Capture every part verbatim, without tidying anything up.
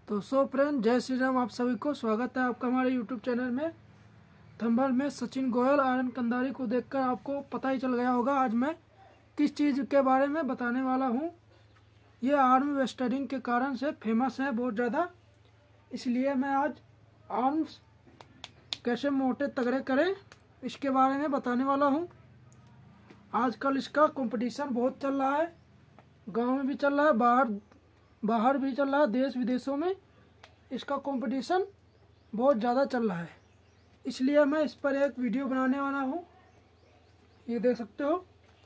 तो so friend, जय श्री राम। आप सभी को स्वागत है आपका हमारे यूट्यूब चैनल में। थंबनेल में सचिन गोयल आर्यन कंधारी को देखकर आपको पता ही चल गया होगा आज मैं किस चीज़ के बारे में बताने वाला हूँ। ये आर्म वेस्टरिंग के कारण से फेमस है बहुत ज़्यादा, इसलिए मैं आज आर्म्स कैसे मोटे तगड़े करें इसके बारे में बताने वाला हूँ। आजकल इसका कंपटीशन बहुत चल रहा है, गांव में भी चल रहा है, बाहर बाहर भी चल रहा है, देश विदेशों में इसका कंपटीशन बहुत ज़्यादा चल रहा है। इसलिए मैं इस पर एक वीडियो बनाने वाला हूँ। ये देख सकते हो,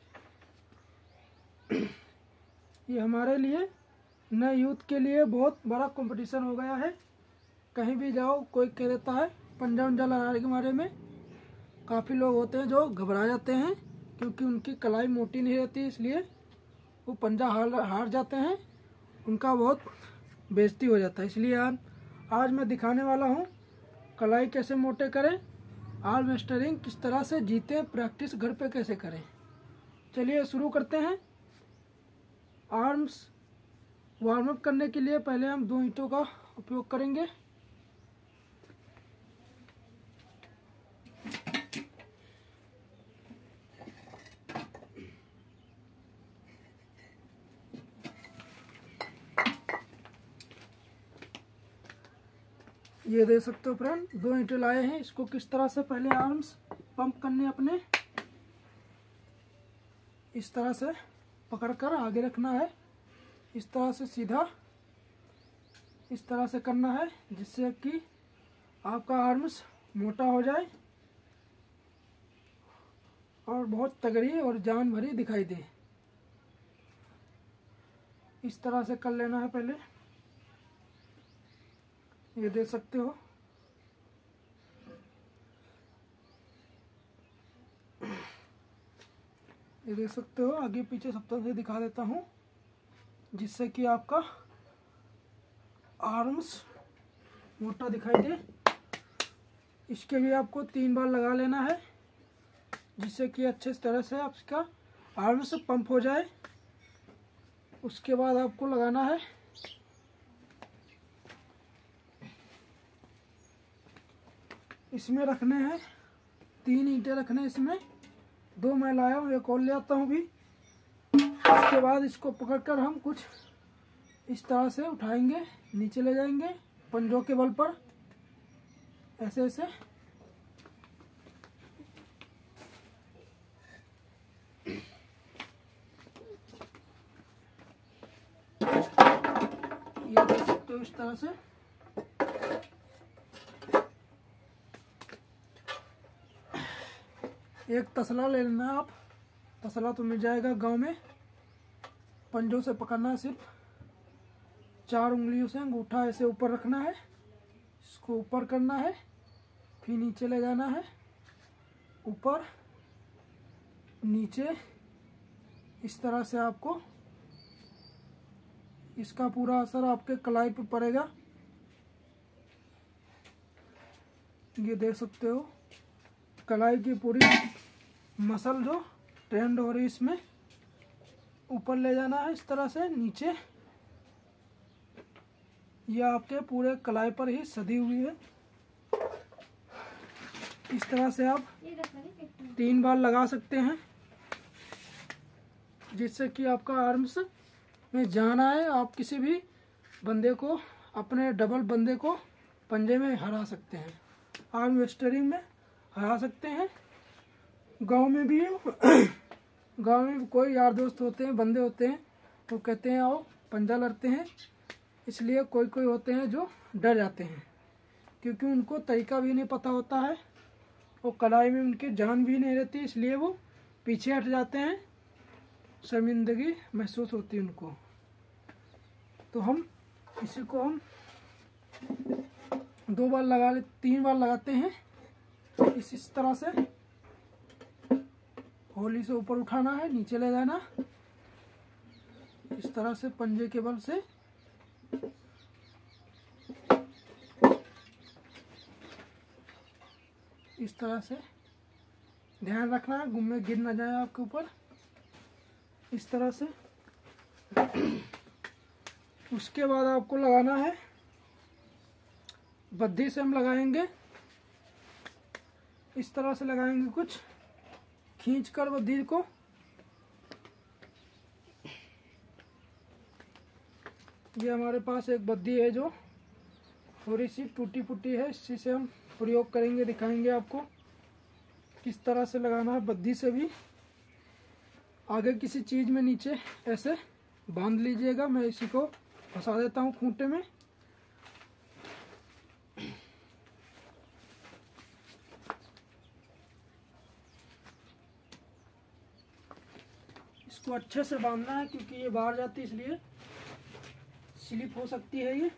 ये हमारे लिए नए यूथ के लिए बहुत बड़ा कंपटीशन हो गया है। कहीं भी जाओ कोई कह देता है पंजा उंजा लड़ाने के बारे में। काफ़ी लोग होते हैं जो घबरा जाते हैं क्योंकि उनकी कलाई मोटी नहीं रहती, इसलिए वो पंजा हार हार जाते हैं, उनका बहुत बेइज्जती हो जाता है। इसलिए आज आज मैं दिखाने वाला हूँ कलाई कैसे मोटे करें, आर्म वेस्टरिंग किस तरह से जीते, प्रैक्टिस घर पे कैसे करें। चलिए शुरू करते हैं। आर्म्स वार्म अप करने के लिए पहले हम दो ईंटों का उपयोग करेंगे। ये देख सकते हो फ्रेंड, दो ईंटें लाए हैं। इसको किस तरह से पहले आर्म्स पंप करने अपने, इस तरह से पकड़कर आगे रखना है, इस तरह से सीधा इस तरह से करना है जिससे कि आपका आर्म्स मोटा हो जाए और बहुत तगड़ी और जान भरी दिखाई दे। इस तरह से कर लेना है पहले। ये देख सकते हो, ये देख सकते हो, आगे पीछे सब तरह से दिखा देता हूँ जिससे कि आपका आर्म्स मोटा दिखाई दे। इसके भी आपको तीन बार लगा लेना है जिससे कि अच्छे तरह से आपका आर्म्स पंप हो जाए। उसके बाद आपको लगाना है इसमें रखने हैं तीन ईंटें रखने, इसमें दो मैं लाया हूँ, एक और ले आता हूँ भी। उसके बाद इसको पकड़कर हम कुछ इस तरह से उठाएंगे, नीचे ले जाएंगे पंजों के बल पर, ऐसे ऐसे। ये देख सकते हो इस तरह से। एक तसला ले लेना आप, तसला तो मिल जाएगा गांव में। पंजों से पकड़ना है, सिर्फ चार उंगलियों से अंगूठा ऐसे ऊपर रखना है, इसको ऊपर करना है, फिर नीचे ले जाना है, ऊपर नीचे। इस तरह से आपको इसका पूरा असर आपके कलाई पे पड़ेगा। ये देख सकते हो, कलाई की पूरी मसल जो ट्रेंड हो रही है, इसमें ऊपर ले जाना है इस तरह से, नीचे। यह आपके पूरे कलाई पर ही सधी हुई है। इस तरह से आप तीन बार लगा सकते हैं जिससे कि आपका आर्म्स में जान आए। आप किसी भी बंदे को, अपने डबल बंदे को पंजे में हरा सकते हैं, आर्म वेस्टरिंग में हरा सकते हैं। गांव में भी गांव में कोई यार दोस्त होते हैं, बंदे होते हैं, वो कहते हैं आओ पंजा लड़ते हैं, इसलिए कोई कोई होते हैं जो डर जाते हैं क्योंकि उनको तरीका भी नहीं पता होता है, वो कलाई में उनकी जान भी नहीं रहती, इसलिए वो पीछे हट जाते हैं, शर्मिंदगी महसूस होती है उनको। तो हम इसी को हम दो बार लगा ले तीन बार लगाते हैं। इस इस तरह से होली से ऊपर उठाना है, नीचे ले जाना, इस तरह से पंजे के बल से। इस तरह से ध्यान रखना है गुम्मे गिर ना जाए आपके ऊपर, इस तरह से। उसके बाद आपको लगाना है बद्धी से हम लगाएंगे, इस तरह से लगाएंगे कुछ खींचकर बद्धी को। ये हमारे पास एक बद्धी है जो थोड़ी सी टूटी फूटी है, इसी से हम प्रयोग करेंगे, दिखाएंगे आपको किस तरह से लगाना है। बद्धी से भी आगे किसी चीज़ में नीचे ऐसे बांध लीजिएगा। मैं इसी को फंसा देता हूँ खूंटे में। इसको अच्छे से बांधना है क्योंकि ये बाहर जाती है, इसलिए स्लिप हो सकती है ये।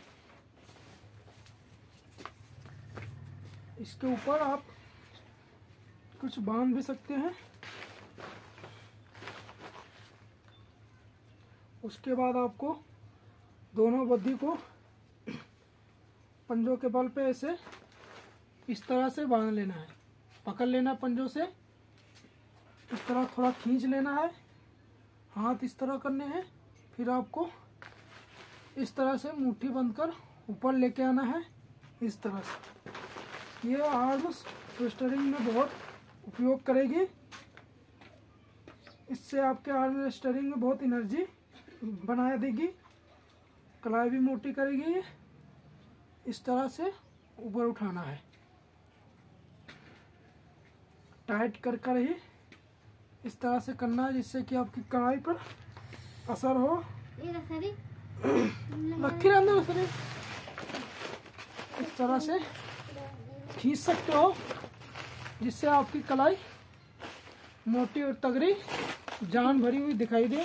इसके ऊपर आप कुछ बांध भी सकते हैं। उसके बाद आपको दोनों बद्धी को पंजों के बल पे ऐसे इस तरह से बांध लेना है, पकड़ लेना पंजों से, इस तरह थोड़ा खींच लेना है, हाथ इस तरह करने हैं। फिर आपको इस तरह से मुट्ठी बंधकर ऊपर लेके आना है, इस तरह से। ये आर्म्स ट्विस्टरिंग में बहुत उपयोग करेगी। इससे आपके आर्म ट्विस्टरिंग में बहुत एनर्जी बना देगी, कलाई भी मोटी करेगी। ये इस तरह से ऊपर उठाना है, टाइट कर कर ही इस तरह से करना है, जिससे कि आपकी कलाई पर असर हो। रखी रहना सर, इस तरह से खींच सकते हो, जिससे आपकी कलाई मोटी और तगड़ी जान भरी हुई दिखाई दे।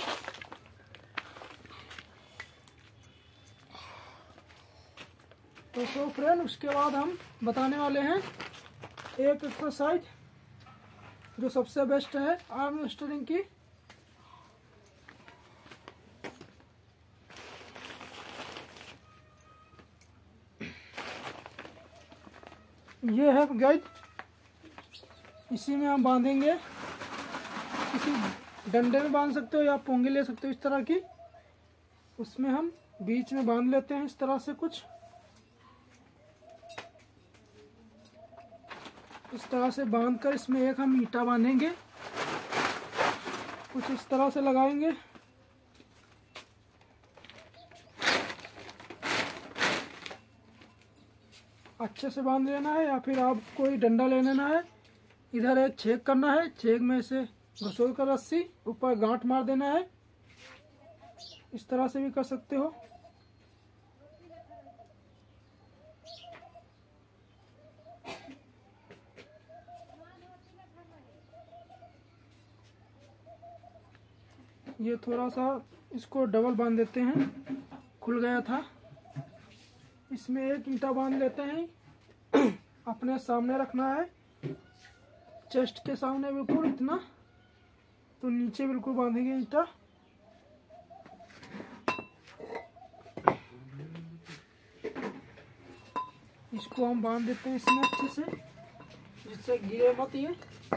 तो सो फ्रेंड, उसके बाद हम बताने वाले हैं एक एक्सरसाइज जो सबसे बेस्ट है आर्म ट्विस्टरिंग की। ये है गाइड, इसी में हम बांधेंगे। किसी डंडे में बांध सकते हो या पोंगे ले सकते हो इस तरह की, उसमें हम बीच में बांध लेते हैं इस तरह से। कुछ इस तरह से बांधकर इसमें एक हम ईंटा बांधेंगे, कुछ इस तरह से लगाएंगे। अच्छे से बांध लेना है, या फिर आप कोई डंडा ले लेना है। इधर एक छेद करना है, छेद में से घसोड़ कर रस्सी ऊपर गांठ मार देना है। इस तरह से भी कर सकते हो। ये थोड़ा सा इसको डबल बांध देते हैं, खुल गया था। इसमें एक ईंटा बांध लेते हैं, अपने सामने रखना है, चेस्ट के सामने बिल्कुल इतना, तो नीचे बिल्कुल बांधेंगे ईंटा। इसको हम बांध देते हैं इसमें अच्छे से, जिससे गिरे मत ये।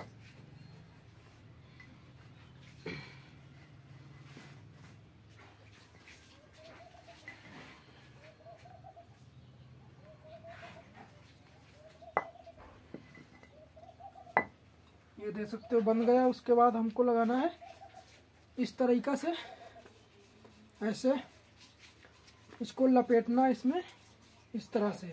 ये दे सकते हो, बन गया। उसके बाद हमको लगाना है इस तरीका से, ऐसे इसको लपेटना इसमें इस तरह से।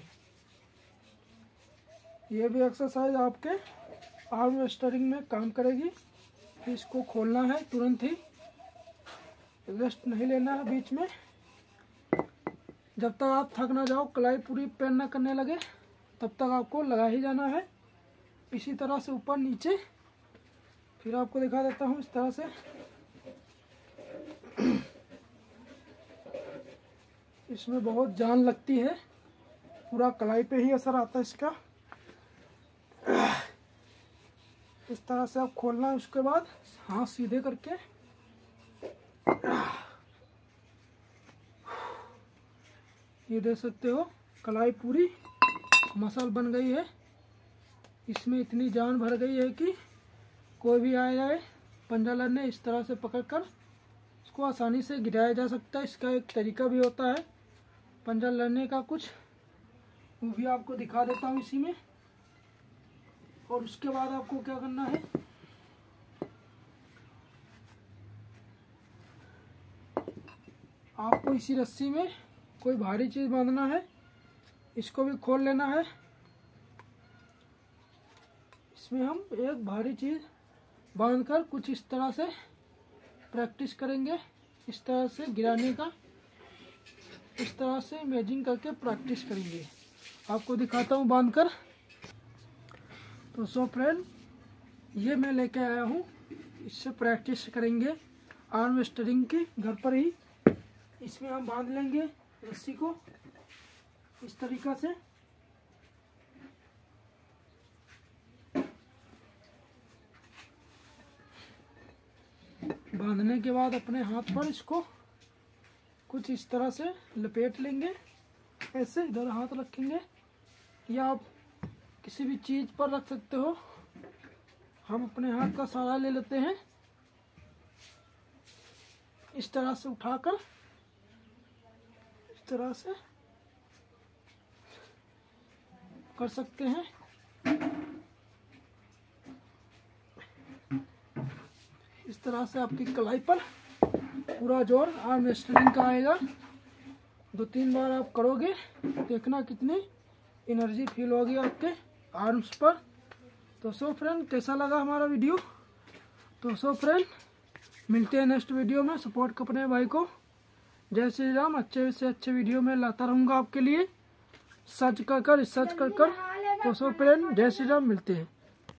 ये भी एक्सरसाइज आपके आर्म ट्विस्टरिंग में काम करेगी। इसको खोलना है तुरंत ही, रेस्ट नहीं लेना है बीच में। जब तक आप थक ना जाओ, कलाई पूरी पेन ना करने लगे, तब तक आपको लगा ही जाना है। इसी तरह से ऊपर नीचे। फिर आपको दिखा देता हूँ इस तरह से। इसमें बहुत जान लगती है, पूरा कलाई पे ही असर आता है इसका। इस तरह से आप खोलना है। उसके बाद हाथ सीधे करके ये दे सकते हो, कलाई पूरी मसल बन गई है। इसमें इतनी जान भर गई है कि कोई भी आ जाए पंजा लड़ने, इस तरह से पकड़कर इसको आसानी से गिराया जा सकता है। इसका एक तरीका भी होता है पंजा लड़ने का, कुछ वो भी आपको दिखा देता हूँ इसी में। और उसके बाद आपको क्या करना है, आपको इसी रस्सी में कोई भारी चीज़ बांधना है, इसको भी खोल लेना है। इसमें हम एक भारी चीज़ बांधकर कुछ इस तरह से प्रैक्टिस करेंगे, इस तरह से गिराने का, इस तरह से इमेजिंग करके प्रैक्टिस करेंगे। आपको दिखाता हूँ बांधकर। तो सो फ्रेंड, ये मैं लेके आया हूँ, इससे प्रैक्टिस करेंगे आर्म रेस्लिंग की घर पर ही। इसमें हम बांध लेंगे रस्सी को इस तरीक़ा से। बांधने के बाद अपने हाथ पर इसको कुछ इस तरह से लपेट लेंगे, ऐसे इधर हाथ रखेंगे या आप किसी भी चीज़ पर रख सकते हो। हम अपने हाथ का सहारा ले लेते हैं, इस तरह से उठाकर इस तरह से कर सकते हैं। इस तरह से आपकी कलाई पर पूरा जोर आर्म रेस्लिंग का आएगा। दो तीन बार आप करोगे, देखना कितनी एनर्जी फील होगी आपके आर्म्स पर। तो सो फ्रेंड, कैसा लगा हमारा वीडियो? तो सो फ्रेंड, मिलते हैं नेक्स्ट वीडियो में। सपोर्ट कर अपने भाई को। जय श्री राम। अच्छे से अच्छे वीडियो में लाता रहूँगा आपके लिए, सर्च कर कर रिसर्च कर कर। तो सो फ्रेंड, जय श्री राम, मिलते हैं।